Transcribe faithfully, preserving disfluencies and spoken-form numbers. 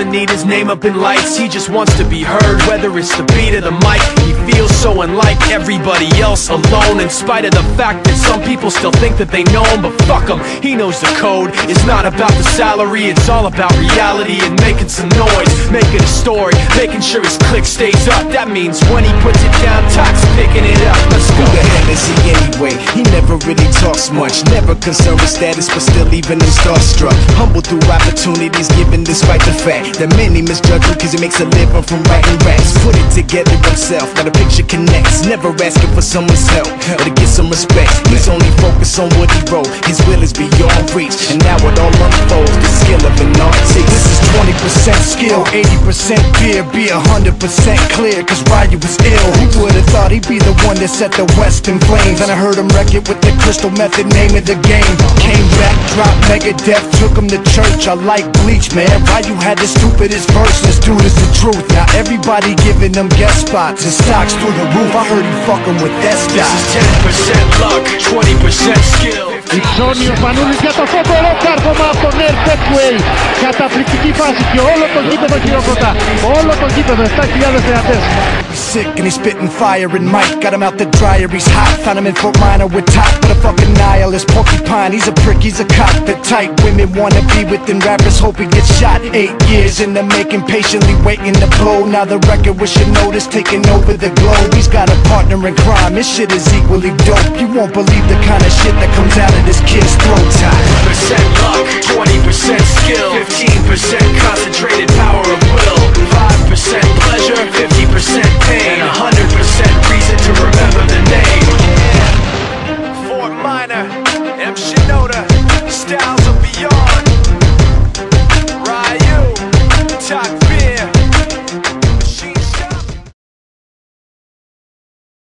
doesn't need his name up in lights, he just wants to be heard, whether it's the beat of the mic. He feels so unlike everybody else, alone, in spite of the fact that some people still think that they know him. But fuck him, he knows the code. It's not about the salary, it's all about reality and making some noise, making a story, making sure his click stays up. That means when he puts it down, Tox picking it up. Let's go. Who the hell is he anyway? He never really talks much, never concerned with status, but still even him starstruck. Humble through opportunities given despite the fact that many misjudge him cause he makes a living from writing raps. Put it together himself, got a picture connects, never asking for someone's help or to get some respect. He's only focused on what he wrote, his will is beyond reach, and now it all unfolds, the skill of an artist. This is twenty percent skill, eighty percent fear, be one hundred percent clear, cause Ryu was ill. Who would've thought he'd be the one that set the West in flames? And I heard him wreck it with the Crystal Method, name of the game. Came back, dropped Megadeth, took him to church. I like Bleach, man, Ryu had the stupidest verse. This dude is the truth. Now everybody giving them guest spots and stocks through the roof. I heard he fucking with that stock. This is ten percent luck, twenty percent skill. Υψώνει ο Σπανούλης για το φοβερό κάρφωμα από τον Air Petway. Καταπληκτική φάση και όλο το γήπεδο χειροκροτά. Όλο το γήπεδο, επτά χιλιάδες θεατές. Sick and he's spitting fire and Mike got him out the dryer, he's hot. Found him in Fort Minor with top, but a fucking nihilist porcupine. He's a prick, he's a cop. The type women wanna be within rappers, hope he gets shot. Eight years in the making, patiently waiting to blow. Now the record with your notice taking over the globe. He's got a partner in crime, his shit is equally dope. You won't believe the kind of shit that comes out of this kid's throat. ten percent luck, twenty percent skill, fifteen percent concentrated power of will.